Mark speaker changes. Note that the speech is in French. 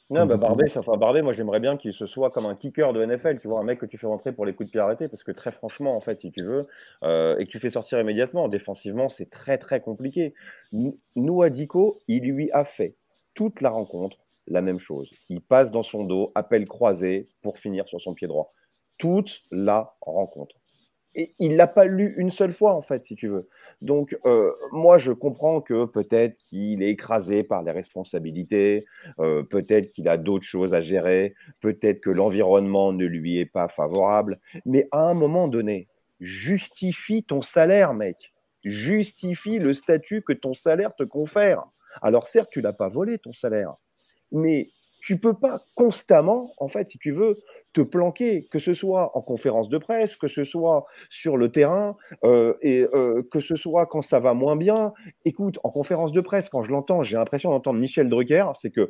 Speaker 1: Non,
Speaker 2: comme
Speaker 1: bah,
Speaker 2: beaucoup.
Speaker 1: Barbet, moi, j'aimerais bien qu'il se soit comme un kicker de NFL, tu vois? Un mec que tu fais rentrer pour les coups de pied arrêtés parce que très franchement, en fait, si tu veux, et que tu fais sortir immédiatement, défensivement, c'est très, très compliqué. Nouadhiko, il lui a fait toute la rencontre la même chose. Il passe dans son dos, appel croisé pour finir sur son pied droit. Toute la rencontre. Et il l'a pas lu une seule fois, en fait, si tu veux. Donc, moi, je comprends que peut-être qu'il est écrasé par les responsabilités, peut-être qu'il a d'autres choses à gérer, peut-être que l'environnement ne lui est pas favorable. Mais à un moment donné, justifie ton salaire, mec. Justifie le statut que ton salaire te confère. Alors certes, tu l'as pas volé ton salaire, mais tu peux pas constamment, en fait, si tu veux, te planquer, que ce soit en conférence de presse, que ce soit sur le terrain, que ce soit quand ça va moins bien. Écoute, en conférence de presse, quand je l'entends, j'ai l'impression d'entendre Michel Drucker, c'est que